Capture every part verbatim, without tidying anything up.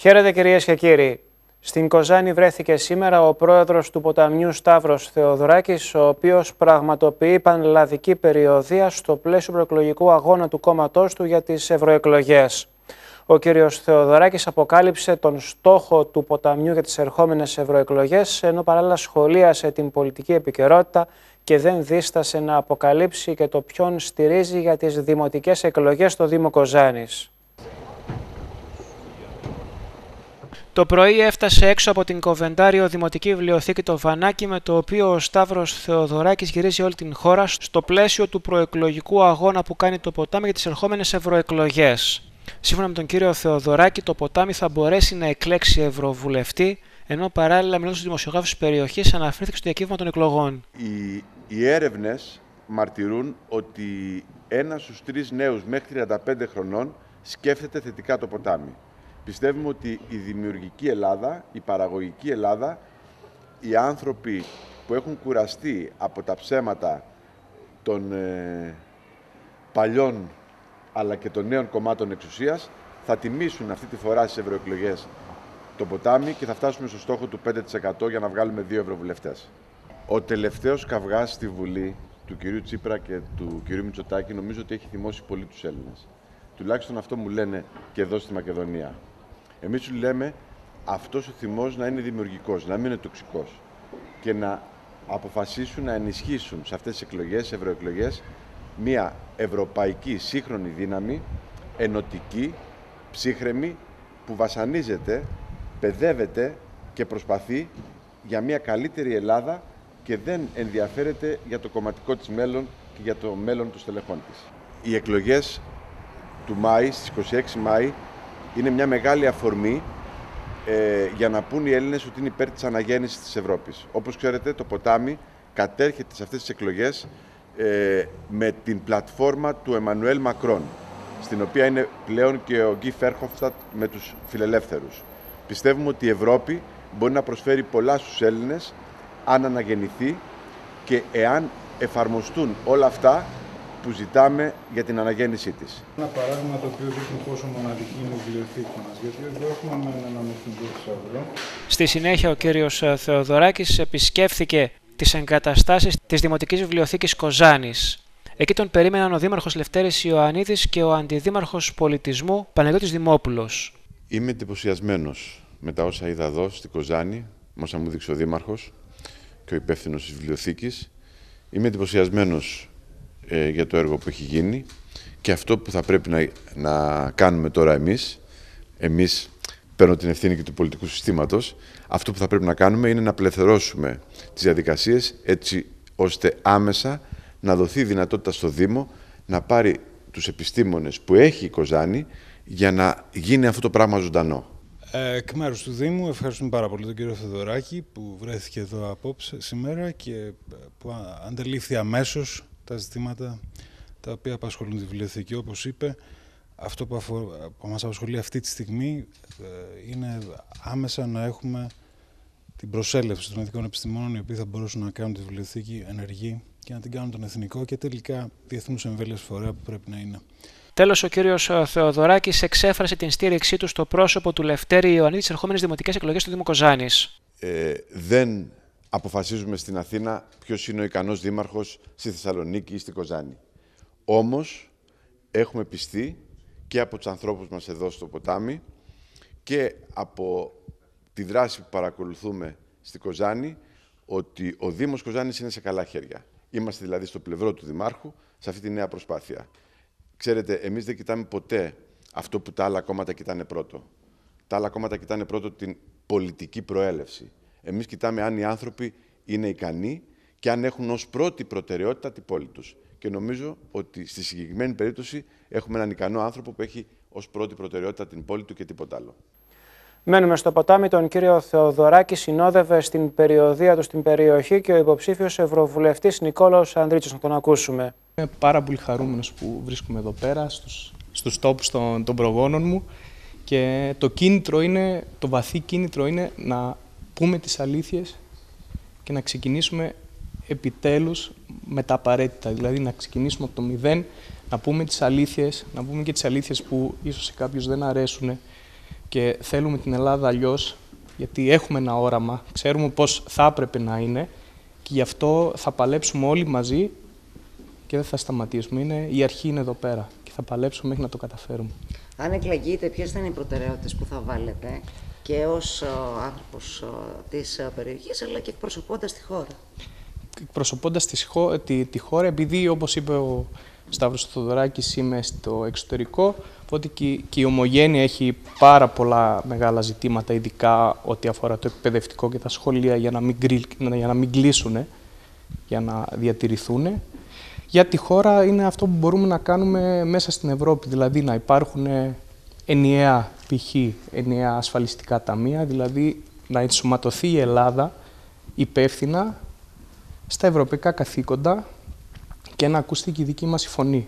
Χαίρετε κυρίες και κύριοι. Στην Κοζάνη βρέθηκε σήμερα ο πρόεδρος του ποταμιού Σταύρος Θεοδωράκης, ο οποίος πραγματοποιεί πανελλαδική περιοδεία στο πλαίσιο προεκλογικού αγώνα του κόμματός του για τις ευρωεκλογές. Ο κύριος Θεοδωράκης αποκάλυψε τον στόχο του ποταμιού για τις ερχόμενες ευρωεκλογές, ενώ παράλληλα σχολίασε την πολιτική επικαιρότητα και δεν δίστασε να αποκαλύψει και το ποιον στηρίζει για τις δημοτικές εκλογές στο Δήμο Κοζάνης. Το πρωί έφτασε έξω από την Κοβεντάριο Δημοτική Βιβλιοθήκη το βανάκι με το οποίο ο Σταύρος Θεοδωράκης γυρίζει όλη την χώρα στο πλαίσιο του προεκλογικού αγώνα που κάνει το ποτάμι για τις ερχόμενες ευρωεκλογές. Σύμφωνα με τον κύριο Θεοδωράκη, το ποτάμι θα μπορέσει να εκλέξει ευρωβουλευτή, ενώ παράλληλα μιλώντας στους δημοσιογράφους της περιοχής αναφέρθηκε στο διακύβευμα των εκλογών. Οι, οι έρευνες μαρτυρούν ότι ένας στους τρεις νέους μέχρι τριάντα πέντε χρονών σκέφτεται θετικά το ποτάμι. Πιστεύουμε ότι η δημιουργική Ελλάδα, η παραγωγική Ελλάδα, οι άνθρωποι που έχουν κουραστεί από τα ψέματα των ε, παλιών αλλά και των νέων κομμάτων εξουσίας θα τιμήσουν αυτή τη φορά στις ευρωεκλογές το ποτάμι και θα φτάσουμε στο στόχο του πέντε τοις εκατό για να βγάλουμε δύο ευρωβουλευτές. Ο τελευταίος καυγάς στη Βουλή του κυρίου Τσίπρα και του κυρίου Μητσοτάκη νομίζω ότι έχει θυμώσει πολύ τους Έλληνες. Τουλάχιστον αυτό μου λένε και εδώ στη Μακεδονία. Εμείς σου λέμε αυτός ο θυμός να είναι δημιουργικός, να μην είναι τοξικός και να αποφασίσουν να ενισχύσουν σε αυτές τις εκλογές, ευρωεκλογές, μια ευρωπαϊκή σύγχρονη δύναμη, ενωτική, ψύχρεμη, που βασανίζεται, παιδεύεται και προσπαθεί για μια καλύτερη Ελλάδα και δεν ενδιαφέρεται για το κομματικό της μέλλον και για το μέλλον των στελεχών της. Οι εκλογές του Μάη, στις είκοσι έξι Μάη, είναι μια μεγάλη αφορμή ε, για να πούν οι Έλληνες ότι είναι υπέρ της αναγέννησης της Ευρώπης. Όπως ξέρετε, το ποτάμι κατέρχεται σε αυτές τις εκλογές ε, με την πλατφόρμα του Εμμανουέλ Μακρόν, στην οποία είναι πλέον και ο Γκί Φέρχοφστατ με τους φιλελεύθερους. Πιστεύουμε ότι η Ευρώπη μπορεί να προσφέρει πολλά στους Έλληνες αν αναγεννηθεί και εάν εφαρμοστούν όλα αυτά που ζητάμε για την αναγέννησή της. Ένα παράδειγμα το οποίο δείχνει πόσο μοναδική είναι η βιβλιοθήκη μας, γιατί εδώ έχουμε ένα μεθυντικό θησαυρό. Στη συνέχεια ο κύριος Θεοδωράκης επισκέφθηκε τις εγκαταστάσεις της Δημοτικής Βιβλιοθήκης Κοζάνης. Εκεί τον περίμεναν ο Δήμαρχος Λευτέρης Ιωαννίδης και ο Αντιδήμαρχος Πολιτισμού Παναγιώτης Δημόπουλος. Είμαι εντυπωσιασμένος με τα όσα είδα εδώ στη Κοζάνη, όσα μου δείξε ο Δήμαρχος και ο υπεύθυνος της βιβλιοθήκης. Είμαι εντυπωσιασμένος ε, για το έργο που έχει γίνει και αυτό που θα πρέπει να, να κάνουμε τώρα εμείς, εμείς παίρνω την ευθύνη και του πολιτικού συστήματος, αυτό που θα πρέπει να κάνουμε είναι να απελευθερώσουμε τις διαδικασίες έτσι ώστε άμεσα να δοθεί δυνατότητα στο Δήμο να πάρει τους επιστήμονες που έχει η Κοζάνη για να γίνει αυτό το πράγμα ζωντανό. Ε, εκ μέρους του Δήμου ευχαριστούμε πάρα πολύ τον κύριο Θεοδωράκη που βρέθηκε εδώ απόψε σήμερα και που αντελήφθη αμέσως τα ζητήματα τα οποία απασχολούν τη βιβλιοθήκη. Όπως είπε, αυτό που, αφο... που μας απασχολεί αυτή τη στιγμή ε, είναι άμεσα να έχουμε την προσέλευση των εθνικών επιστημόνων οι οποίοι θα μπορούσαν να κάνουν τη βιβλιοθήκη ενεργή και να την κάνουν τον εθνικό και τελικά διεθνούς εμβέλειας φορέα που πρέπει να είναι. Τέλος, ο κύριος Θεοδωράκης εξέφρασε την στήριξή του στο πρόσωπο του Λευτέρη Ιωαννίδη στις ερχόμενες δημοτικές εκλογές του Δήμου Κοζάνης. Ε, δεν αποφασίζουμε στην Αθήνα ποιος είναι ο ικανός δήμαρχος στη Θεσσαλονίκη ή στη Κοζάνη. Όμως, έχουμε πιστεί και από τους ανθρώπους μας εδώ στο ποτάμι και από τη δράση που παρακολουθούμε στη Κοζάνη ότι ο Δήμος Κοζάνης είναι σε καλά χέρια. Είμαστε δηλαδή στο πλευρό του Δημάρχου σε αυτή τη νέα προσπάθεια. Ξέρετε, εμείς δεν κοιτάμε ποτέ αυτό που τα άλλα κόμματα κοιτάνε πρώτο. Τα άλλα κόμματα κοιτάνε πρώτο την πολιτική προέλευση. Εμείς κοιτάμε αν οι άνθρωποι είναι ικανοί και αν έχουν ως πρώτη προτεραιότητα την πόλη τους. Και νομίζω ότι στη συγκεκριμένη περίπτωση έχουμε έναν ικανό άνθρωπο που έχει ως πρώτη προτεραιότητα την πόλη του και τίποτα άλλο. Μένουμε στο ποτάμι. Τον κύριο Θεοδωράκη συνόδευε στην περιοδεία του στην περιοχή και ο υποψήφιος ευρωβουλευτής Νικόλαος Ανδρίτσος. Να τον ακούσουμε. Είμαι πάρα πολύ χαρούμενος που βρίσκομαι εδώ πέρα, στους, στους τόπους των, των προγόνων μου και το κίνητρο είναι, το βαθύ κίνητρο είναι να πούμε τις αλήθειες και να ξεκινήσουμε επιτέλους με τα απαραίτητα. Δηλαδή να ξεκινήσουμε από το μηδέν, να πούμε τις αλήθειες, να πούμε και τις αλήθειες που ίσως σε κάποιους δεν αρέσουν και θέλουμε την Ελλάδα αλλιώς, γιατί έχουμε ένα όραμα, ξέρουμε πώς θα έπρεπε να είναι και γι' αυτό θα παλέψουμε όλοι μαζί και δεν θα σταματήσουμε. Είναι, η αρχή είναι εδώ πέρα και θα παλέψουμε μέχρι να το καταφέρουμε. Αν εκλαγείτε, ποιες θα είναι οι προτεραιότητες που θα βάλετε και ως άνθρωπος της περιοχής, αλλά και εκπροσωπώντας τη χώρα? Εκπροσωπώντας τη, τη, τη χώρα, επειδή όπως είπε ο Σταύρος Θοδωράκης, είμαι στο εξωτερικό, οπότε και, και η Ομογένεια έχει πάρα πολλά μεγάλα ζητήματα, ειδικά ό,τι αφορά το εκπαιδευτικό και τα σχολεία, για να μην, για να μην κλείσουν, για να διατηρηθούν. Για τη χώρα είναι αυτό που μπορούμε να κάνουμε μέσα στην Ευρώπη, δηλαδή να υπάρχουν ενιαία π.χ. ενιαία ασφαλιστικά ταμεία, δηλαδή να ενσωματωθεί η Ελλάδα υπεύθυνα στα ευρωπαϊκά καθήκοντα και να ακουστεί και η δική μας η φωνή.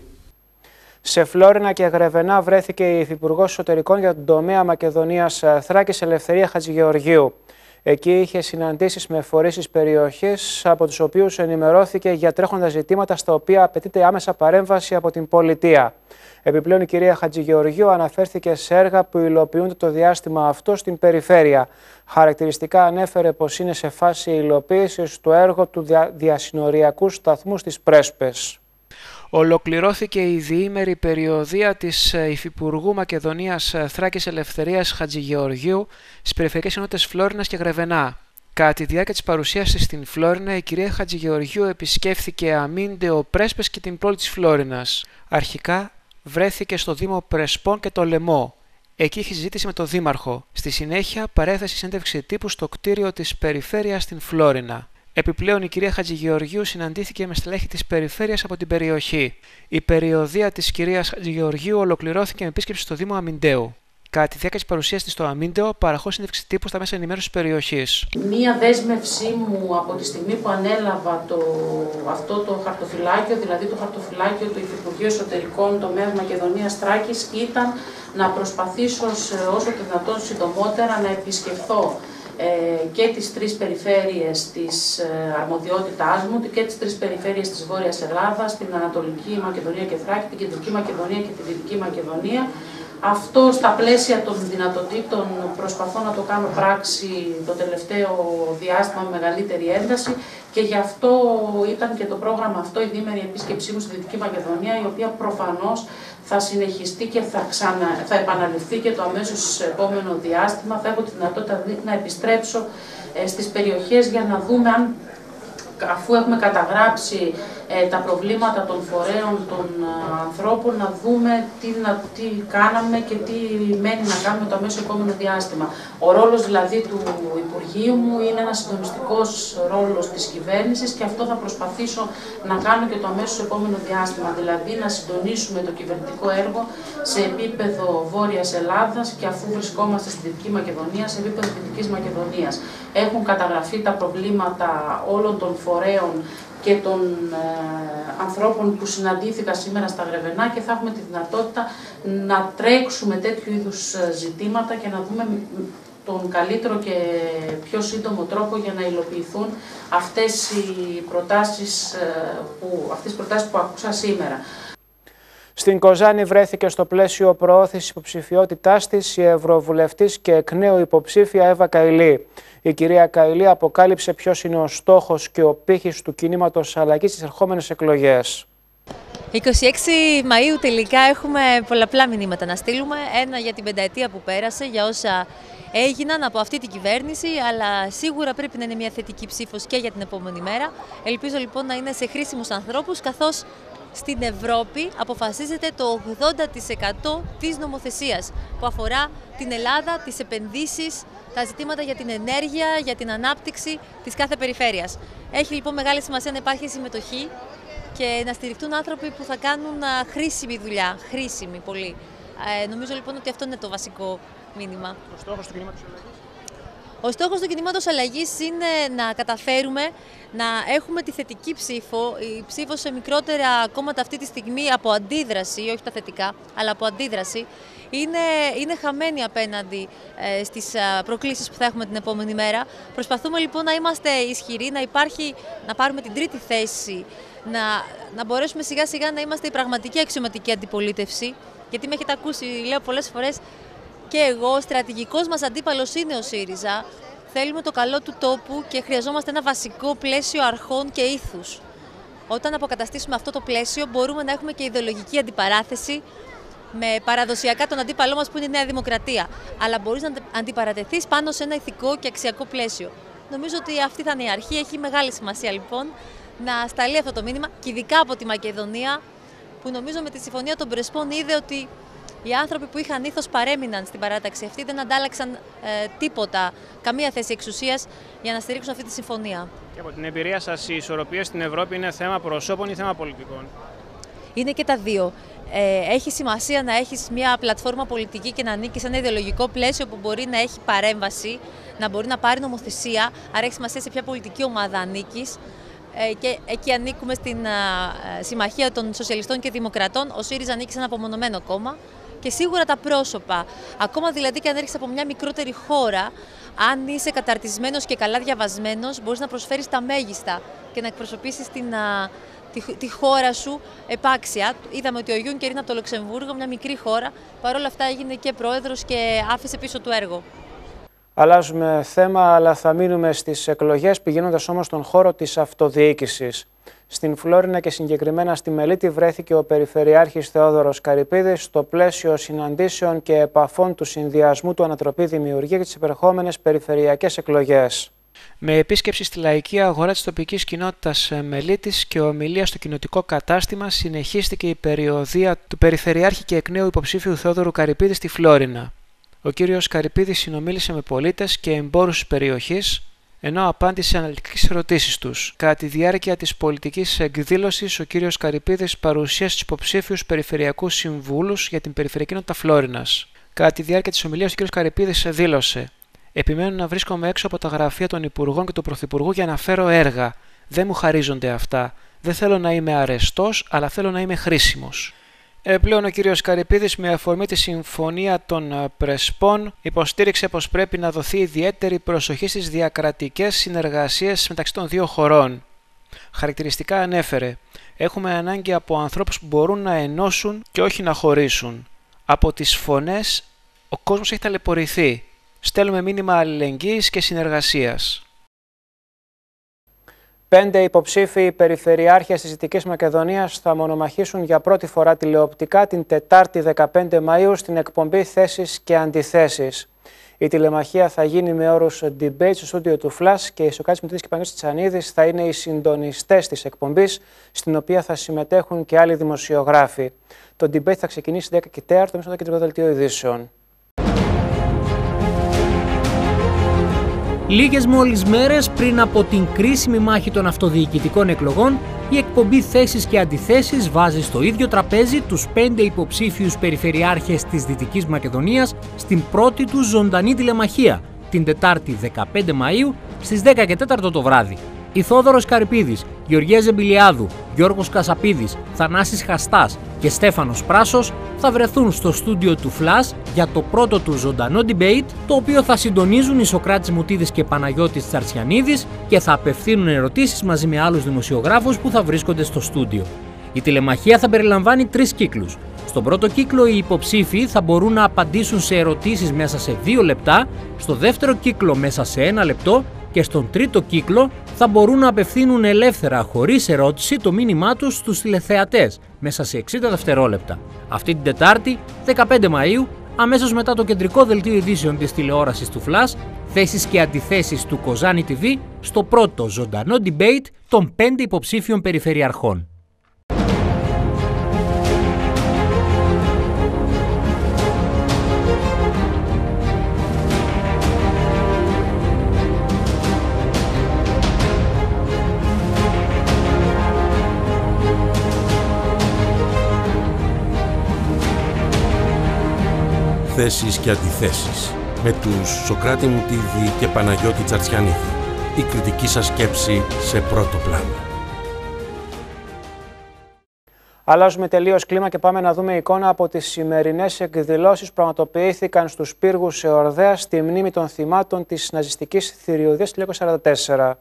Σε Φλόρινα και Γρεβενά βρέθηκε η Υφυπουργός Εσωτερικών για τον τομέα Μακεδονίας Θράκης Ελευθερία Χατζηγεωργίου. Εκεί είχε συναντήσεις με φορείς της περιοχής, από τους οποίους ενημερώθηκε για τρέχοντα ζητήματα στα οποία απαιτείται άμεσα παρέμβαση από την πολιτεία. Επιπλέον, η κυρία Χατζηγεωργίου αναφέρθηκε σε έργα που υλοποιούνται το διάστημα αυτό στην περιφέρεια. Χαρακτηριστικά ανέφερε πως είναι σε φάση υλοποίησης το έργο του δια... διασυνοριακού σταθμού στις Πρέσπες. Ολοκληρώθηκε η διήμερη περιοδεία της Υφυπουργού Μακεδονίας Θράκης Ελευθερίας Χατζηγεωργίου στις περιφερειακές ενότητες Φλόρινας και Γρεβενά. Κατά τη διάρκεια της παρουσίασης στην Φλόρινα, η κυρία Χατζηγεωργίου επισκέφθηκε Αμίντεο, Πρέσπες και την πόλη της Φλόρινας. Αρχικά βρέθηκε στο Δήμο Πρεσπών και το Λεμό. Εκεί είχε συζήτηση με τον Δήμαρχο. Στη συνέχεια, παρέθεσε συνέντευξη τύπου στο κτίριο της περιφέρειας στην Φλόρινα. Επιπλέον, η κυρία Χατζηγεωργίου συναντήθηκε με στελέχη της περιφέρειας από την περιοχή. Η περιοδεία της κυρίας Χατζηγεωργίου ολοκληρώθηκε με επίσκεψη στο Δήμο Αμιντέου. Κατά τη διάρκεια της παρουσίας της στο Αμίντεο, παραχώ συνέντευξη τύπου στα μέσα ενημέρωσης της περιοχής. Μία δέσμευσή μου από τη στιγμή που ανέλαβα το, αυτό το χαρτοφυλάκιο, δηλαδή το χαρτοφυλάκιο του Υφυπουργείου Εσωτερικών τομέα Μακεδονίας Θράκης, ήταν να προσπαθήσω σε όσο το δυνατόν συντομότερα να επισκεφθώ ε, και τις τρεις περιφέρειες της ε, αρμοδιότητάς μου και τις τρεις περιφέρειες της Βόρειας Ελλάδας, την Ανατολική Μακεδονία και Θράκη, την Κεντρική Μακεδονία και τη Δυτική Μακεδονία. Αυτό στα πλαίσια των δυνατοτήτων προσπαθώ να το κάνω πράξη το τελευταίο διάστημα με μεγαλύτερη ένταση και γι' αυτό ήταν και το πρόγραμμα αυτό, η διήμερη επίσκεψή μου στη Δυτική Μακεδονία, η οποία προφανώς θα συνεχιστεί και θα, ξανα, θα επαναληφθεί και το αμέσως επόμενο διάστημα. Θα έχω τη δυνατότητα να επιστρέψω ε, στις περιοχές για να δούμε αν, αφού έχουμε καταγράψει ε, τα προβλήματα των φορέων των ε, ανθρώπων, να δούμε τι, να, τι κάναμε και τι μένει να κάνουμε το αμέσως επόμενο διάστημα. Ο ρόλος δηλαδή του Υπουργείου μου είναι ένας συντονιστικός ρόλος της κυβέρνησης και αυτό θα προσπαθήσω να κάνω και το αμέσως επόμενο διάστημα, δηλαδή να συντονίσουμε το κυβερνητικό έργο σε επίπεδο Βόρειας Ελλάδας και αφού βρισκόμαστε στη Δυτική Μακεδονία, σε επίπεδο Δυτικής Μακεδονίας. Έχουν καταγραφεί τα προβλήματα όλων των φορέων και των ε, ανθρώπων που συναντήθηκα σήμερα στα Γρεβενά και θα έχουμε τη δυνατότητα να τρέξουμε τέτοιου είδους ζητήματα και να δούμε τον καλύτερο και πιο σύντομο τρόπο για να υλοποιηθούν αυτές οι προτάσεις που, αυτές οι προτάσεις που άκουσα σήμερα. Στην Κοζάνη βρέθηκε στο πλαίσιο προώθησης υποψηφιότητάς της η Ευρωβουλευτής και εκ νέου υποψήφια Εύα Καηλή. Η κυρία Καηλή αποκάλυψε ποιος είναι ο στόχος και ο πύχης του κινήματος αλλαγής στις ερχόμενες εκλογές. είκοσι έξι Μαΐου τελικά έχουμε πολλαπλά μηνύματα να στείλουμε. Ένα για την πενταετία που πέρασε, για όσα έγιναν από αυτή την κυβέρνηση, αλλά σίγουρα πρέπει να είναι μια θετική ψήφος και για την επόμενη μέρα. Ελπίζω λοιπόν να είναι σε χρήσιμους ανθρώπους, καθώς στην Ευρώπη αποφασίζεται το ογδόντα τοις εκατό της νομοθεσίας που αφορά την Ελλάδα, τις επενδύσεις, τα ζητήματα για την ενέργεια, για την ανάπτυξη της κάθε περιφέρειας. Έχει λοιπόν μεγάλη σημασία να υπάρχει συμμετοχή και να στηριχτούν άνθρωποι που θα κάνουν χρήσιμη δουλειά, χρήσιμη πολύ. Ε, νομίζω λοιπόν ότι αυτό είναι το βασικό μήνυμα. Ο στόχος του κινήματος αλλαγής. Ο στόχος του κινήματος αλλαγής είναι να καταφέρουμε να έχουμε τη θετική ψήφο, η ψήφο σε μικρότερα κόμματα αυτή τη στιγμή από αντίδραση, όχι τα θετικά, αλλά από αντίδραση, είναι, είναι χαμένη απέναντι ε, στις προκλήσεις που θα έχουμε την επόμενη μέρα. Προσπαθούμε λοιπόν να είμαστε ισχυροί, να υπάρχει, να πάρουμε την τρίτη θέση, να, να μπορέσουμε σιγά σιγά να είμαστε η πραγματική αξιωματική αντιπολίτευση, γιατί με έχετε ακούσει, λέω πολλές φορές, και εγώ, ο στρατηγικός μας αντίπαλος είναι ο ΣΥΡΙΖΑ. Θέλουμε το καλό του τόπου και χρειαζόμαστε ένα βασικό πλαίσιο αρχών και ήθους. Όταν αποκαταστήσουμε αυτό το πλαίσιο, μπορούμε να έχουμε και ιδεολογική αντιπαράθεση με παραδοσιακά τον αντίπαλό μας που είναι η Νέα Δημοκρατία. Αλλά μπορείς να αντιπαρατεθείς πάνω σε ένα ηθικό και αξιακό πλαίσιο. Νομίζω ότι αυτή θα είναι η αρχή. Έχει μεγάλη σημασία λοιπόν να σταλεί αυτό το μήνυμα και ειδικά από τη Μακεδονία, που νομίζω με τη συμφωνία των Πρεσπών είδε ότι οι άνθρωποι που είχαν ήθος παρέμειναν στην παράταξη αυτή, δεν αντάλλαξαν ε, τίποτα, καμία θέση εξουσίας για να στηρίξουν αυτή τη συμφωνία. Και από την εμπειρία σας, η ισορροπία στην Ευρώπη είναι θέμα προσώπων ή θέμα πολιτικών? Είναι και τα δύο. Ε, έχει σημασία να έχεις μια πλατφόρμα πολιτική και να ανήκεις σε ένα ιδεολογικό πλαίσιο που μπορεί να έχει παρέμβαση, να μπορεί να πάρει νομοθεσία, άρα έχει σημασία σε ποια πολιτική ομάδα ανήκεις. Ε, και εκεί ανήκουμε στην α, Συμμαχία των Σοσιαλιστών και Δημοκρατών. Ο ΣΥΡΙΖΑ ανήκει σε ένα απομονωμένο κόμμα. Και σίγουρα τα πρόσωπα. Ακόμα δηλαδή και αν έρχεσαι από μια μικρότερη χώρα, αν είσαι καταρτισμένος και καλά διαβασμένος, μπορείς να προσφέρεις τα μέγιστα και να εκπροσωπήσεις την, α, τη, τη χώρα σου επάξια. Είδαμε ότι ο Γιούνκερ είναι από το Λουξεμβούργο, μια μικρή χώρα. Παρ' όλα αυτά έγινε και πρόεδρος και άφησε πίσω του έργο. Αλλάζουμε θέμα, αλλά θα μείνουμε στις εκλογές, πηγαίνοντας όμως στον χώρο της αυτοδιοίκησης. Στην Φλόρινα και συγκεκριμένα στη Μελίτη βρέθηκε ο Περιφερειάρχης Θεόδωρος Καρυπίδης στο πλαίσιο συναντήσεων και επαφών του συνδυασμού του Ανατροπή Δημιουργία για τις επερχόμενες περιφερειακές εκλογές. Με επίσκεψη στη λαϊκή αγορά της τοπικής κοινότητας Μελίτης και ομιλία στο κοινοτικό κατάστημα, συνεχίστηκε η περιοδεία του Περιφερειάρχη και εκ νέου υποψήφιου Θεόδωρου Καρυπίδη στη Φλόρινα. Ο κύριος Καρυπίδης συνομίλησε με πολίτες και εμπόρους της περιοχής, ενώ απάντησε σε αναλυτικές ερωτήσεις τους. Κατά τη διάρκεια της πολιτικής εκδήλωσης, ο κύριος Καρυπίδης παρουσίασε τους υποψήφιους περιφερειακούς συμβούλους για την περιφερειακή κοινότητα Φλόρινας. Κατά τη διάρκεια της ομιλίας, ο κύριος Καρυπίδης δήλωσε: «Επιμένω να βρίσκομαι έξω από τα γραφεία των Υπουργών και του Πρωθυπουργού για να φέρω έργα. Δεν μου χαρίζονται αυτά. Δεν θέλω να είμαι αρεστός, αλλά θέλω να είμαι χρήσιμος». Πλέον ο κύριος Καρυπίδης, με αφορμή τη συμφωνία των Πρεσπών, υποστήριξε πως πρέπει να δοθεί ιδιαίτερη προσοχή στις διακρατικές συνεργασίες μεταξύ των δύο χωρών. Χαρακτηριστικά ανέφερε: «Έχουμε ανάγκη από ανθρώπους που μπορούν να ενώσουν και όχι να χωρίσουν. Από τις φωνές ο κόσμος έχει ταλαιπωρηθεί. Στέλνουμε μήνυμα αλληλεγγύης και συνεργασίας». Πέντε υποψήφιοι περιφερειάρχες της Δυτικής Μακεδονίας θα μονομαχήσουν για πρώτη φορά τηλεοπτικά την Τετάρτη δεκαπέντε Μαΐου στην εκπομπή Θέσεις και Αντιθέσεις. Η τηλεμαχία θα γίνει με όρους debate στο στούντιο του Φλας και η Σοκράτης Μητρίδης και Παναγιώτης Τσανίδης θα είναι οι συντονιστές της εκπομπής, στην οποία θα συμμετέχουν και άλλοι δημοσιογράφοι. Το debate θα ξεκινήσει δέκα και τέσσερα μέσα στο κεντρικό δελτίο ειδήσεων. Λίγες μόλις μέρες πριν από την κρίσιμη μάχη των αυτοδιοικητικών εκλογών, η εκπομπή Θέσεις και Αντιθέσεις βάζει στο ίδιο τραπέζι τους πέντε υποψήφιους περιφερειάρχες της Δυτικής Μακεδονίας στην πρώτη τους ζωντανή τηλεμαχία, την Τετάρτη δεκαπέντε Μαΐου στις δέκα και τέσσερα το βράδυ. Η Θόδωρος Καρυπίδης, Γεωργία Ζεμπιλιάδου, Γιώργος Κασαπίδης, Θανάσης Χαστάς και Στέφανος Πράσος θα βρεθούν στο στούντιο του Φλας για το πρώτο του ζωντανό debate, το οποίο θα συντονίζουν οι Σοκράτης Μουτίδης και Παναγιώτης Τσαρτσιανίδης και θα απευθύνουν ερωτήσεις μαζί με άλλους δημοσιογράφους που θα βρίσκονται στο στούντιο. Η τηλεμαχία θα περιλαμβάνει τρεις κύκλους. Στον πρώτο κύκλο οι υποψήφοι θα μπορούν να απαντήσουν σε ερωτήσεις μέσα σε δύο λεπτά, στο δεύτερο κύκλο μέσα σε ένα λεπτό και στον τρίτο κύκλο θα μπορούν να απευθύνουν ελεύθερα χωρίς ερώτηση το μήνυμά τους στους τηλεθεατές μέσα σε εξήντα δευτερόλεπτα. Αυτή την Τετάρτη, δεκαπέντε Μαΐου, αμέσως μετά το κεντρικό δελτίο ειδήσεων της τηλεόρασης του Φλας, Θέσεις και Αντιθέσεις του Κοζάνη τι βι, στο πρώτο ζωντανό debate των πέντε υποψήφιων περιφερειαρχών. Θέσεις και Αντιθέσεις με τους Σοκράτη Μουτίδη και Παναγιώτη Τσαρτσιανίδη. Η κριτική σας σκέψη σε πρώτο πλάνο. Αλλάζουμε τελείως κλίμα και πάμε να δούμε εικόνα από τις σημερινές εκδηλώσεις που πραγματοποιήθηκαν στους πύργους Εορδαία στη μνήμη των θυμάτων της ναζιστικής θηριωδίας του χίλια εννιακόσια σαράντα τέσσερα.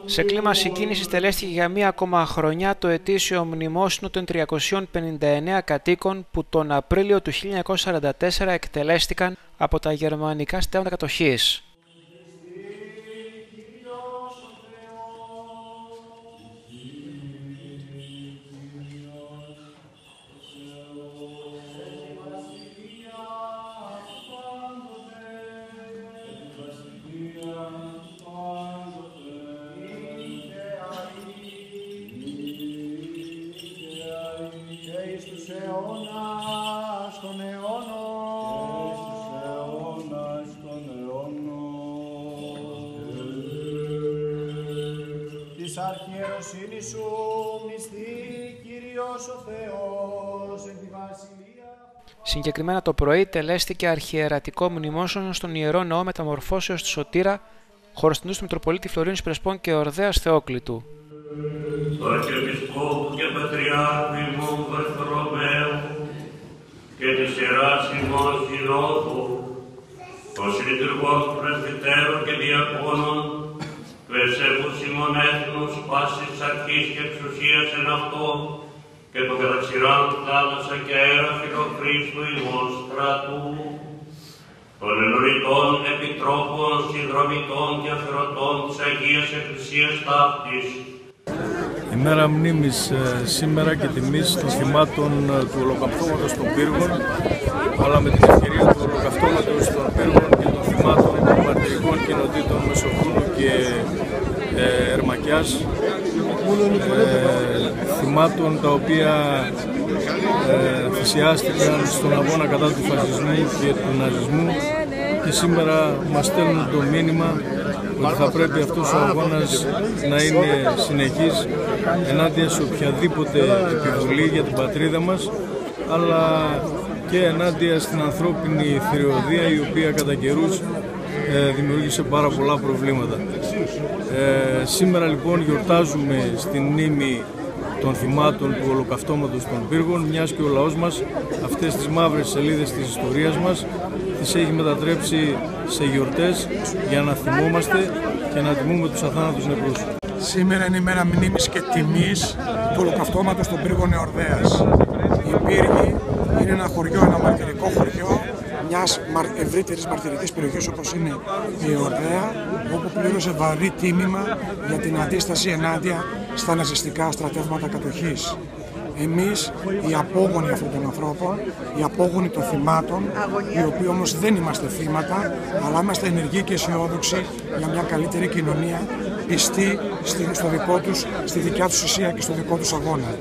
Σε κλίμα συγκίνησης τελέστηκε για μία ακόμα χρονιά το ετήσιο μνημόσυνο των τριακοσίων πενήντα εννέα κατοίκων που τον Απρίλιο του χίλια εννιακόσια σαράντα τέσσερα εκτελέστηκαν από τα γερμανικά στέματα κατοχής. Της αρχιεροσύνης σου μνηστεί Κύριος ο Θεός εν τη βασιλεία. Συγκεκριμένα το πρωί τελέστηκε αρχιερατικό μνημόσυνο στον Ιερό Ναό Μεταμορφώσεως του Σωτήρα, χωροστινούς του Μητροπολίτη Φλωρίνους Πρεσπών και Ορδέας Θεόκλητου. Το Αρχιεπισκόπου και Πατριάρχου ημών Βαρθολομαίου και της Ιεράς ημών Συνόδου, ως λειτουργών πρεσβυτέρων και διακόνων, του εσέβους ημών έθνους πάσης αρχής και εξουσίας εν αυτό, και το καταξηράν θάλασσα και αέρα φιλοχρήστου ημών στρατού, των ενωριτών επιτρόπων, συνδρομητών και αφαιρωτών της Αγίας Εκκλησίας ταύτης. Η μέρα μνήμης σήμερα και τιμής των θυμάτων του ολοκαυτώματος των πύργων, αλλά με την ευκαιρία του ολοκαυτώματος των πύργων και των θυμάτων των μαρτυρικών κοινοτήτων Μεσοχούνου και ε, Ερμακιάς, ε, θυμάτων τα οποία ε, θυσιάστηκαν στον αγώνα κατά του φασισμού και του ναζισμού, και σήμερα μας στέλνουν το μήνυμα ότι θα πρέπει αυτός ο αγώνας να είναι συνεχής ενάντια σε οποιαδήποτε επιβολή για την πατρίδα μας, αλλά και ενάντια στην ανθρώπινη θηριωδία, η οποία κατά καιρούς ε, δημιούργησε πάρα πολλά προβλήματα. Ε, σήμερα λοιπόν γιορτάζουμε στην μνήμη των θυμάτων του ολοκαυτώματος των πύργων, μιας και ο λαός μας αυτές τις μαύρες σελίδες της ιστορίας μας τις έχει μετατρέψει σε γιορτές για να θυμόμαστε και να τιμούμε τους αθάνατους νεκρούς. Σήμερα είναι η μέρα μνήμης και τιμής του ολοκαυτώματος των πύργων Εορδέας. Η Πύργη είναι ένα χωριό, ένα μαρτυρικό χωριό μιας ευρύτερης μαρτυρικής περιοχής όπως είναι η Εορδέα, όπου πλήρωσε βαρύ τίμημα για την αντίσταση ενάντια στα ναζιστικά στρατεύματα κατοχής. Εμείς, οι απόγονοι αυτών των ανθρώπων, οι απόγονοι των θυμάτων, οι οποίοι όμως δεν είμαστε θύματα, αλλά είμαστε ενεργοί και αισιόδοξοι για μια καλύτερη κοινωνία, πιστοί στο δικό τους, στη δικιά τους ουσία και στο δικό τους αγώνα.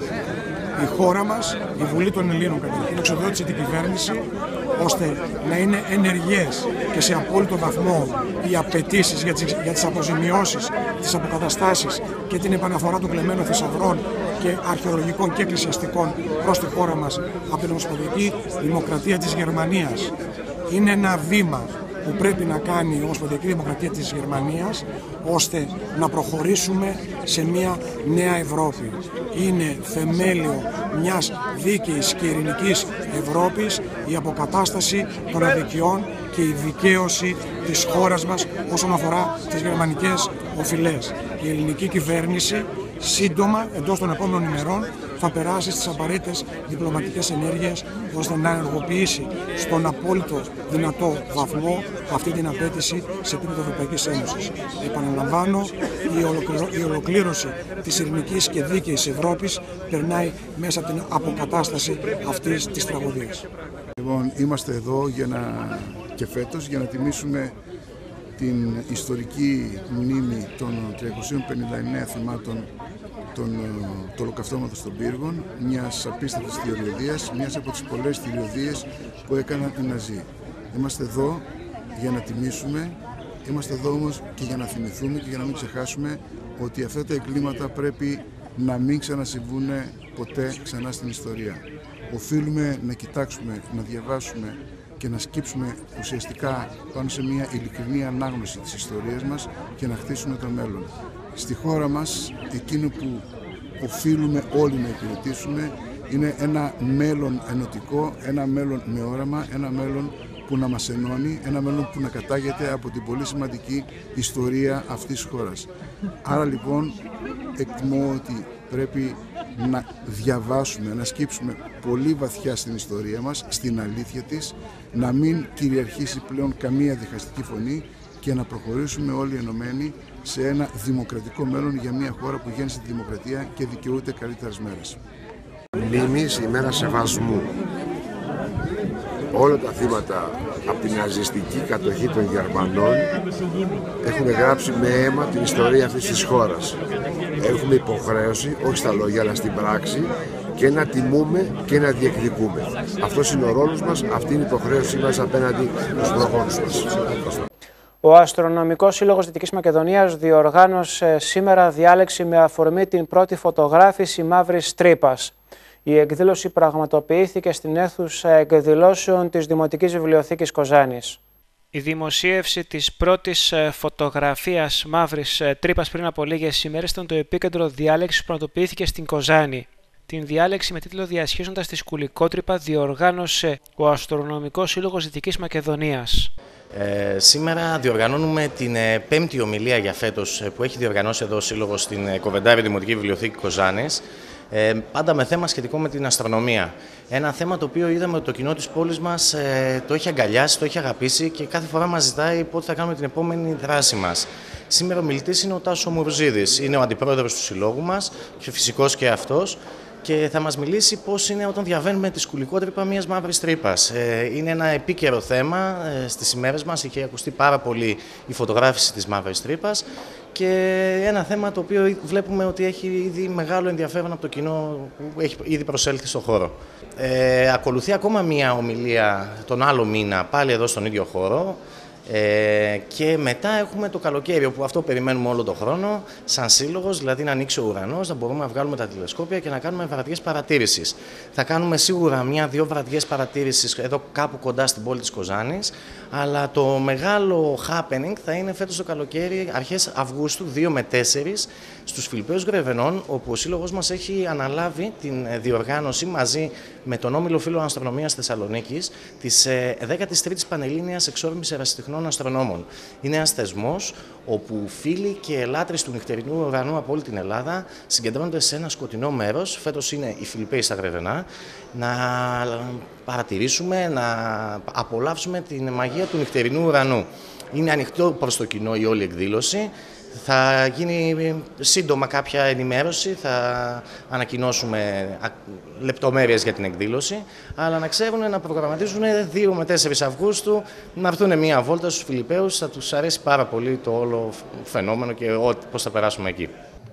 Η χώρα μας, η Βουλή των Ελλήνων καταρχήν, εξοδότησε την κυβέρνηση ώστε να είναι ενεργές και σε απόλυτο βαθμό οι απαιτήσεις για τις, για τις αποζημιώσεις, τις αποκαταστάσεις και την επαναφορά των κλεμμένων θησαυρών και αρχαιολογικών και εκκλησιαστικών προς τη χώρα μας από την Ομοσπονδιακή Δημοκρατία της Γερμανίας. Είναι ένα βήμα που πρέπει να κάνει η Ομοσπονδιακή Δημοκρατία της Γερμανίας ώστε να προχωρήσουμε σε μια νέα Ευρώπη. Είναι θεμέλιο μιας δίκαιης και ειρηνικής Ευρώπης η αποκατάσταση των αδικιών και η δικαίωση της χώρας μας όσον αφορά τις γερμανικές οφειλές. Η ελληνική κυβέρνηση σύντομα, εντός των επόμενων ημερών, θα περάσει στις απαραίτητες διπλωματικές ενέργειες ώστε να ενεργοποιήσει στον απόλυτο δυνατό βαθμό αυτή την απέτηση σε επίπεδο Ευρωπαϊκής Ένωσης. Επαναλαμβάνω, η, ολοκληρω... η ολοκλήρωση της ειρηνικής και δίκαιης Ευρώπης περνάει μέσα από την αποκατάσταση αυτής της τραγωδίας. Λοιπόν, είμαστε εδώ για να... και φέτος για να τιμήσουμε την ιστορική μνήμη των τριακοσίων πενήντα εννέα θυμάτων του ολοκαυτώματος των πύργων, μιας απίστευτης θηριωδίας, μιας από τις πολλές θηριωδίες που έκαναν οι Ναζί. Είμαστε εδώ για να τιμήσουμε, είμαστε εδώ όμως και για να θυμηθούμε και για να μην ξεχάσουμε ότι αυτά τα εγκλήματα πρέπει να μην ξανασυμβούν ποτέ ξανά στην ιστορία. Οφείλουμε να κοιτάξουμε, να διαβάσουμε και να σκύψουμε ουσιαστικά πάνω σε μια ειλικρινή ανάγνωση της ιστορίας μας και να χτίσουμε το μέλλον. Στη χώρα μας, εκείνο που οφείλουμε όλοι να υπηρετήσουμε είναι ένα μέλλον ενωτικό, ένα μέλλον με όραμα, ένα μέλλον που να μας ενώνει, ένα μέλλον που να κατάγεται από την πολύ σημαντική ιστορία αυτής της χώρας. Άρα λοιπόν εκτιμώ ότι πρέπει να διαβάσουμε, να σκύψουμε πολύ βαθιά στην ιστορία μας, στην αλήθεια της, να μην κυριαρχήσει πλέον καμία διχαστική φωνή και να προχωρήσουμε όλοι ενωμένοι σε ένα δημοκρατικό μέλλον για μια χώρα που γέννησε τη δημοκρατία και δικαιούται καλύτερες μέρες. Μνήμης, ημέρα σεβασμού. Όλα τα θύματα από την ναζιστική κατοχή των Γερμανών έχουν γράψει με αίμα την ιστορία αυτής της χώρας. Έχουμε υποχρέωση, όχι στα λόγια αλλά στην πράξη, και να τιμούμε και να διεκδικούμε. Αυτός είναι ο ρόλος μας, αυτή είναι η υποχρέωσή μας απέναντι στους προγόνους μας. Ο Αστρονομικός Σύλλογος Δυτικής Μακεδονίας διοργάνωσε σήμερα διάλεξη με αφορμή την πρώτη φωτογράφηση μαύρης τρύπας. Η εκδήλωση πραγματοποιήθηκε στην αίθουσα εκδηλώσεων της Δημοτικής Βιβλιοθήκης Κοζάνης. Η δημοσίευση της πρώτης φωτογραφίας μαύρης τρύπας πριν από λίγες ημέρες ήταν το επίκεντρο διάλεξης που πραγματοποιήθηκε στην Κοζάνη. Την διάλεξη με τίτλο «Διασχίζοντας τη σκουλικότρυπα» διοργάνωσε ο Αστρονομικός Σύλλογος Δυτικής Μακεδονίας. Ε, σήμερα διοργανώνουμε την ε, πέμπτη ομιλία για φέτος ε, που έχει διοργανώσει εδώ ο Σύλλογος στην ε, Κοβεντάρη Δημοτική Βιβλιοθήκη Κοζάνης, ε, πάντα με θέμα σχετικό με την αστρονομία. Ένα θέμα το οποίο είδαμε ότι το κοινό της πόλης μας ε, το έχει αγκαλιάσει, το έχει αγαπήσει και κάθε φορά μας ζητάει πότε θα κάνουμε την επόμενη δράση μας. Σήμερα ο μιλητής είναι ο Τάσος Μουρουζίδης, είναι ο αντιπρόεδρος του Συλλόγου μας και φυσικός και αυτός. Και θα μας μιλήσει πώς είναι όταν διαβαίνουμε τη σκουλικότρυπα μιας μαύρης τρύπας. Ε, είναι ένα επίκαιρο θέμα ε, στις ημέρες μας, είχε ακουστεί πάρα πολύ η φωτογράφηση της μαύρης τρύπας και ένα θέμα το οποίο βλέπουμε ότι έχει ήδη μεγάλο ενδιαφέρον από το κοινό που έχει ήδη προσέλθει στον χώρο. Ε, ακολουθεί ακόμα μία ομιλία τον άλλο μήνα, πάλι εδώ στον ίδιο χώρο. Ε, και μετά έχουμε το καλοκαίρι, όπου αυτό περιμένουμε όλο τον χρόνο, σαν σύλλογος, δηλαδή να ανοίξει ο ουρανός, να μπορούμε να βγάλουμε τα τηλεσκόπια και να κάνουμε βραδιές παρατήρησης. Θα κάνουμε σίγουρα μία-δύο βραδιές παρατήρησης εδώ κάπου κοντά στην πόλη της Κοζάνης, αλλά το μεγάλο happening θα είναι φέτος το καλοκαίρι, αρχές Αυγούστου, δύο με τέσσερις, στους Φιλιππαίους Γρεβενών, όπου ο σύλλογος μας έχει αναλάβει την διοργάνωση μαζί με τον Όμιλο Φίλων Αστρονομίας Θεσσαλονίκης της δέκατης τρίτης Πανελλήνιας Εξόρμησης Ερασιτεχνών Αστρονόμων. Είναι ένας θεσμός όπου φίλοι και λάτρεις του νυχτερινού ουρανού από όλη την Ελλάδα συγκεντρώνονται σε ένα σκοτεινό μέρος, φέτος είναι οι Φιλιππαίοι στα Γρεβενά, να παρατηρήσουμε, να απολαύσουμε την μαγεία του νυχτερινού ουρανού. Είναι ανοιχτό προς το κοινό η όλη εκδήλωση. Θα γίνει σύντομα κάποια ενημέρωση, θα ανακοινώσουμε λεπτομέρειες για την εκδήλωση, αλλά να ξέρουν να προγραμματίζουν δύο με τέσσερις Αυγούστου να έρθουν μία βόλτα στους Φιλιππαίους, θα τους αρέσει πάρα πολύ το όλο φαινόμενο και πώς θα περάσουμε εκεί.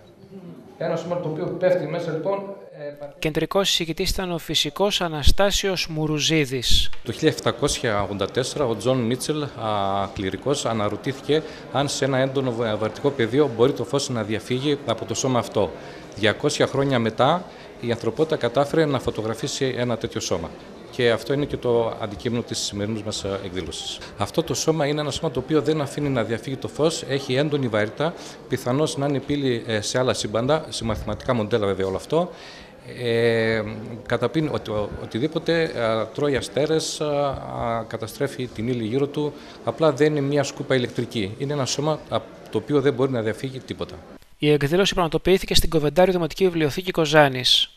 Ένα σήμα το οποίο πέφτει μέσα λοιπόν. Κεντρικός εισηγητής ήταν ο φυσικός Αναστάσιος Μουρουζίδης. Το χίλια επτακόσια ογδόντα τέσσερα ο Τζον Μίτσελ, κληρικός, αναρωτήθηκε αν σε ένα έντονο βαρτικό πεδίο μπορεί το φως να διαφύγει από το σώμα αυτό. διακόσια χρόνια μετά η ανθρωπότητα κατάφερε να φωτογραφίσει ένα τέτοιο σώμα. Και αυτό είναι και το αντικείμενο της σημερινής μας εκδήλωσης. Αυτό το σώμα είναι ένα σώμα το οποίο δεν αφήνει να διαφύγει το φως, έχει έντονη βαρύτητα, πιθανώς να είναι πύλη σε άλλα σύμπαντα, σε μαθηματικά μοντέλα βέβαια όλο αυτό. Ε, καταπίνει οτι, οτιδήποτε ε, τρώει αστέρες, ε, καταστρέφει την ύλη γύρω του, απλά δεν είναι μια σκούπα ηλεκτρική. Είναι ένα σώμα από το οποίο δεν μπορεί να διαφύγει τίποτα. Η εκδήλωση πραγματοποιήθηκε στην Κοβεντάρη Δημοτική Βιβλιοθήκη Κοζάνης.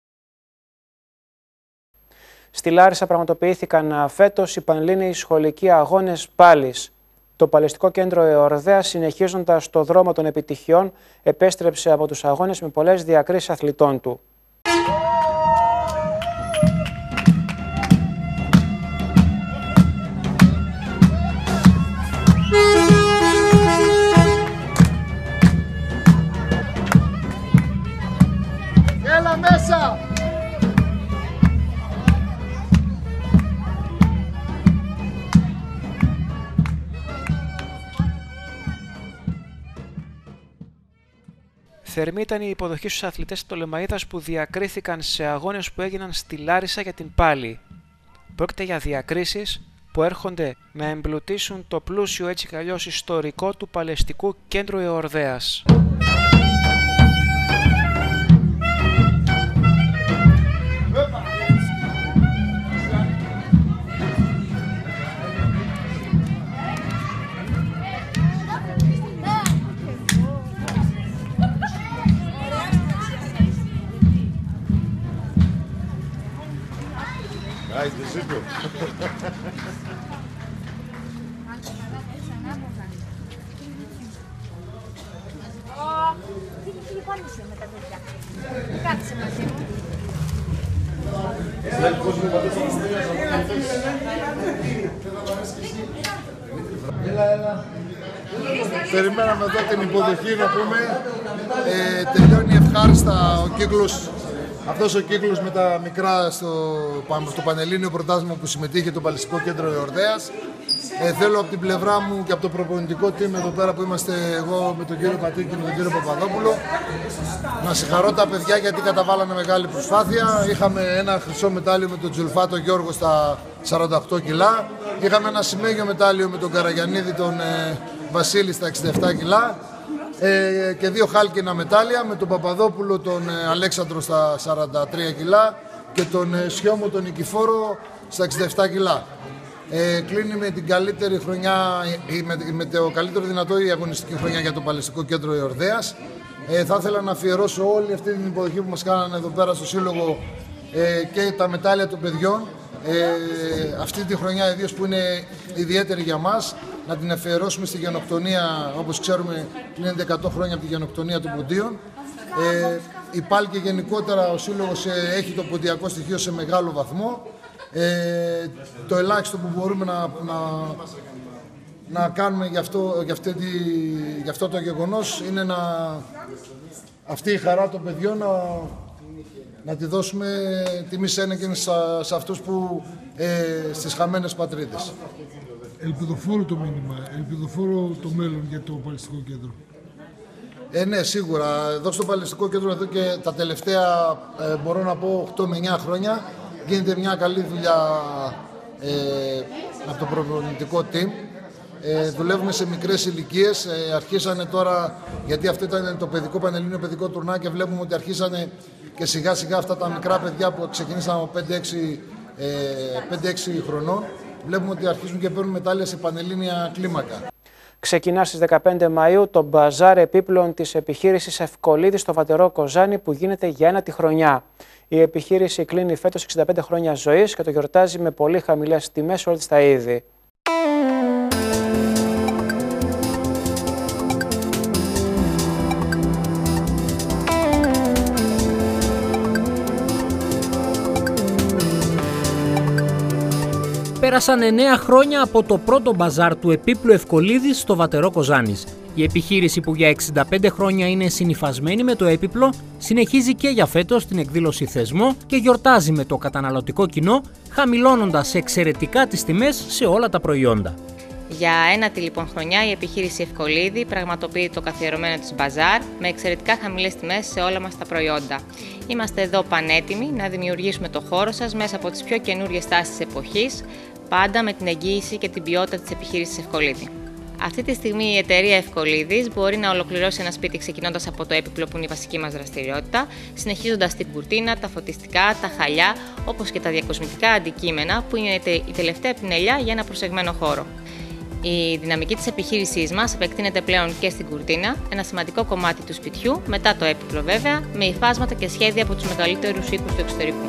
Στη Λάρισα πραγματοποιήθηκαν φέτος οι Πανελλήνιοι Σχολικοί Αγώνες Πάλης. Το Παλαιστικό Κέντρο Εορδαία, συνεχίζοντας το δρόμο των επιτυχιών, επέστρεψε από τους αγώνες με πολλές διακρίσεις αθλητών του. Έλα μέσα! Θερμή ήταν η υποδοχή στους αθλητές της Πτολεμαΐδας που διακρίθηκαν σε αγώνες που έγιναν στη Λάρισα για την πάλη. Πρόκειται για διακρίσεις που έρχονται να εμπλουτίσουν το πλούσιο έτσι κι αλλιώς ιστορικό του Παλαιστικού Κέντρου Εορδαίας. σήκω. Με τα παιδιά. Κάτσε μαζί μου. Έλα, έλα. Περιμέναμε εδώ την υποδοχή να πούμε. Ε, τελειώνει ευχάριστα ο κύκλος, αυτός ο κύκλος με τα μικρά στο, στο Πανελλήνιο Πρωτάθλημα που συμμετείχε το Παλαιστικό Κέντρο Εορδέας. Ε, θέλω από την πλευρά μου και από το προπονητικό team εδώ πέρα που είμαστε εγώ με τον κύριο Πατήκη και με τον κύριο Παπαδόπουλο να συγχαρώ τα παιδιά γιατί καταβάλανε μεγάλη προσπάθεια. Είχαμε ένα χρυσό μετάλλιο με τον Τζουλφάτο Γιώργο στα σαράντα οκτώ κιλά. Είχαμε ένα σημαίγιο μετάλλιο με τον Καραγιαννίδη τον ε, Βασίλη στα εξήντα επτά κιλά ε, και δύο χάλκινα μετάλλια με τον Παπαδόπουλο τον ε, Αλέξανδρο στα σαράντα τρία κιλά και τον ε, Σιώμο τον Νικηφόρο στα εξήντα επτά κιλά. Ε, κλείνει με την καλύτερη χρονιά, με, με το καλύτερο δυνατό η αγωνιστική χρονιά για το Παλαιστικό Κέντρο Εορδέας. Ε, θα ήθελα να αφιερώσω όλη αυτή την υποδοχή που μας κάνανε εδώ πέρα στο Σύλλογο ε, και τα μετάλλια των παιδιών. Ε, αυτή τη χρονιά ιδίως που είναι ιδιαίτερη για μας, να την αφιερώσουμε στη γενοκτονία, όπως ξέρουμε κλείνεται εκατό χρόνια από τη γενοκτονία των Ποντίων. Ε, η ΠΑΛ και γενικότερα ο Σύλλογος ε, έχει το ποντιακό στοιχείο σε μεγάλο βαθμό. Ε, το ελάχιστο που μπορούμε να, να, να κάνουμε για αυτό, για, αυτή τη, για αυτό το γεγονός είναι να, αυτή η χαρά των παιδιών να, να τη δώσουμε τιμή σένεκεν σε, σε αυτούς που ε, στις χαμένες πατρίδες. Ελπιδοφόρο το μήνυμα, ελπιδοφόρο το μέλλον για το Παλαιστικό Κέντρο. Ε, ναι, σίγουρα. Εδώ στο Παλαιστικό Κέντρο εδώ και τα τελευταία, ε, μπορώ να πω, οκτώ με εννιά χρόνια γίνεται μια καλή δουλειά ε, από το προπονητικό team. Ε, δουλεύουμε σε μικρές ηλικίες. Ε, αρχίσανε τώρα, γιατί αυτό ήταν το παιδικό πανελλήνιο παιδικό τουρνά και βλέπουμε ότι αρχίσανε και σιγά σιγά αυτά τα μικρά παιδιά που ξεκινήσαν από πέντε έξι χρονών. Βλέπουμε ότι αρχίζουν και παίρνουν μετάλλια σε πανελλήνια κλίμακα. Ξεκινά στις δεκαπέντε Μαΐου το μπαζάρ επίπλων της επιχείρησης Ευκολίδη στο Βατερό Κοζάνη που γίνεται για ένατη χρονιά. Η επιχείρηση κλείνει φέτος εξήντα πέντε χρόνια ζωής και το γιορτάζει με πολύ χαμηλές τιμές όλα τα είδη. Πέρασαν εννέα χρόνια από το πρώτο μπαζάρ του επίπλου Ευκολίδης στο Βατερό Κοζάνης. Η επιχείρηση που για εξήντα πέντε χρόνια είναι συνυφασμένη με το έπιπλο συνεχίζει και για φέτος την εκδήλωση θεσμό και γιορτάζει με το καταναλωτικό κοινό, χαμηλώνοντας εξαιρετικά τις τιμές σε όλα τα προϊόντα. Για ένατη λοιπόν χρονιά η επιχείρηση Ευκολίδη πραγματοποιεί το καθιερωμένο της μπαζάρ με εξαιρετικά χαμηλές τιμές σε όλα μας τα προϊόντα. Είμαστε εδώ πανέτοιμοι να δημιουργήσουμε το χώρο σας μέσα από τις πιο καινούριες τάσεις της εποχής, πάντα με την εγγύηση και την ποιότητα της επιχείρησης Ευκολίδη. Αυτή τη στιγμή η εταιρεία Ευκολίδης μπορεί να ολοκληρώσει ένα σπίτι ξεκινώντας από το έπιπλο που είναι η βασική μας δραστηριότητα, συνεχίζοντας την κουρτίνα, τα φωτιστικά, τα χαλιά, όπως και τα διακοσμητικά αντικείμενα που είναι η τελευταία πινελιά για ένα προσεγμένο χώρο. Η δυναμική της επιχείρησής μας επεκτείνεται πλέον και στην κουρτίνα, ένα σημαντικό κομμάτι του σπιτιού, μετά το έπιπλο βέβαια, με υφάσματα και σχέδια από τους μεγαλύτερους οίκους του εξωτερικού.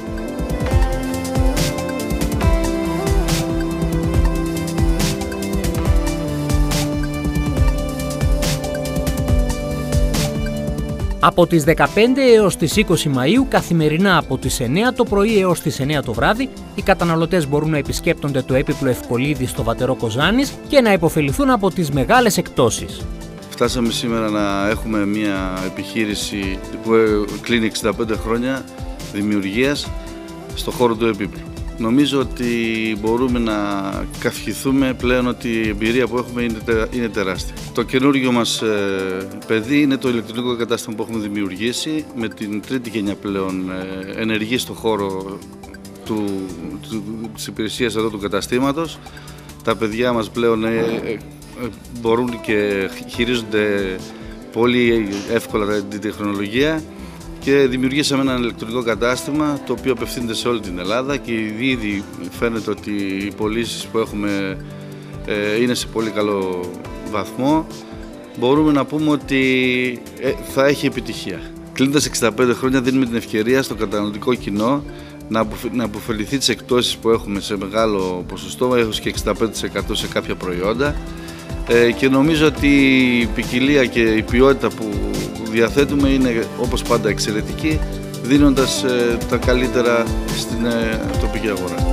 Από τις δεκαπέντε έως τις είκοσι Μαΐου, καθημερινά από τις εννέα το πρωί έως τις εννέα το βράδυ, οι καταναλωτές μπορούν να επισκέπτονται το έπιπλο Ευκολίδη στο Βατερό Κοζάνης και να υποφεληθούν από τις μεγάλες εκπτώσεις. Φτάσαμε σήμερα να έχουμε μια επιχείρηση που κλείνει εξήντα πέντε χρόνια δημιουργίας στο χώρο του έπιπλου. Νομίζω ότι μπορούμε να καυχηθούμε πλέον ότι η εμπειρία που έχουμε είναι, τε, είναι τεράστια. Το καινούργιο μας ε, παιδί είναι το ηλεκτρονικό κατάστημα που έχουμε δημιουργήσει με την τρίτη γενιά πλέον ε, ενεργή στο χώρο του, του, της υπηρεσίας εδώ του καταστήματος. Τα παιδιά μας πλέον ε, ε, μπορούν και χειρίζονται πολύ εύκολα την τεχνολογία. Και δημιουργήσαμε ένα ηλεκτρονικό κατάστημα το οποίο απευθύνεται σε όλη την Ελλάδα και ήδη φαίνεται ότι οι πωλήσεις που έχουμε ε, είναι σε πολύ καλό βαθμό. Μπορούμε να πούμε ότι ε, θα έχει επιτυχία. Κλείνοντας εξήντα πέντε χρόνια, δίνουμε την ευκαιρία στο καταναλωτικό κοινό να αποφεληθεί τις εκτόσεις που έχουμε σε μεγάλο ποσοστό, έως και εξήντα πέντε τοις εκατό σε κάποια προϊόντα, και νομίζω ότι η ποικιλία και η ποιότητα που διαθέτουμε είναι όπως πάντα εξαιρετική, δίνοντας τα καλύτερα στην τοπική αγορά.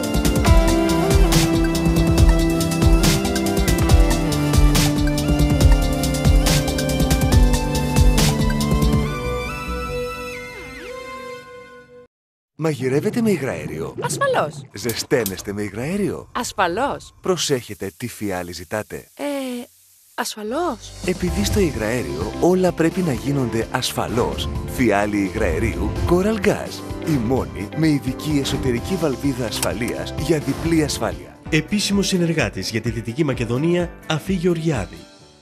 Μαγειρεύετε με υγραέριο? Ασφαλώς. Ζεσταίνεστε με υγραέριο? Ασφαλώς. Προσέχετε τι φιάλι ζητάτε? Ε, ασφαλώς. Επειδή στο υγραέριο όλα πρέπει να γίνονται ασφαλώς, φιάλι υγραερίου Coral Gas. Η μόνη με ειδική εσωτερική βαλβίδα ασφαλείας για διπλή ασφάλεια. Επίσημος συνεργάτης για τη Δυτική Μακεδονία, Αφή Γεωργιάδη.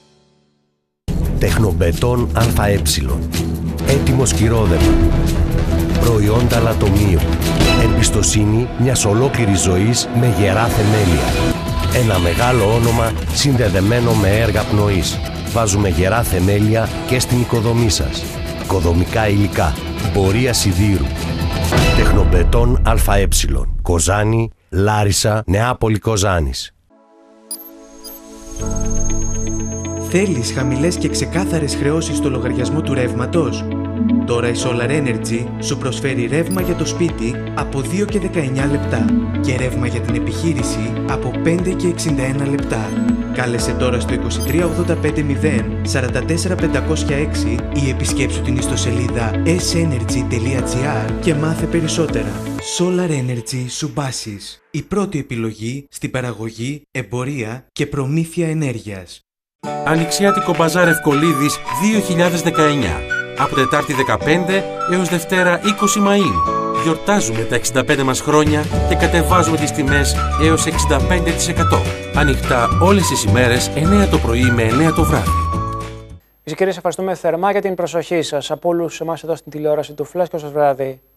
Τεχνομπετόν ΑΕ. Έτοιμο σκυρόδεμα. Προϊόντα λατομείου. Εμπιστοσύνη μιας ολόκληρης ζωής με γερά θεμέλια. Ένα μεγάλο όνομα συνδεδεμένο με έργα πνοής. Βάζουμε γερά θεμέλια και στην οικοδομή σας. Οικοδομικά υλικά. Πορεία σιδήρου. Τεχνομπετόν ΑΕ. Κοζάνη, Λάρισα, Νεάπολη Κοζάνης. Θέλεις χαμηλές και ξεκάθαρες χρεώσεις στο λογαριασμό του ρεύματος? Τώρα η Solar Energy σου προσφέρει ρεύμα για το σπίτι από δύο και δεκαεννιά λεπτά και ρεύμα για την επιχείρηση από πέντε και εξήντα ένα λεπτά. Κάλεσε τώρα στο είκοσι τρία ογδόντα πέντε μηδέν σαράντα τέσσερα πεντακόσια έξι ή επισκέψου την ιστοσελίδα ες energy τελεία τζι άρ και μάθε περισσότερα. Solar Energy Subasis. Η πρώτη επιλογή στην παραγωγή, εμπορία και προμήθεια ενέργειας. Ανοιξιάτικο Μπαζάρ Ευκολίδης δύο χιλιάδες δεκαεννιά. Από Τετάρτη δεκαπέντε έως Δευτέρα είκοσι Μαΐου. Γιορτάζουμε τα εξήντα πέντε μας χρόνια και κατεβάζουμε τις τιμές έως εξήντα πέντε τοις εκατό. Ανοιχτά όλες τις ημέρες, εννιά το πρωί με εννιά το βράδυ. Κυρίες, ευχαριστούμε θερμά για την προσοχή σας. Από όλους εμάς εδώ στην τηλεόραση του Flash και ως βράδυ.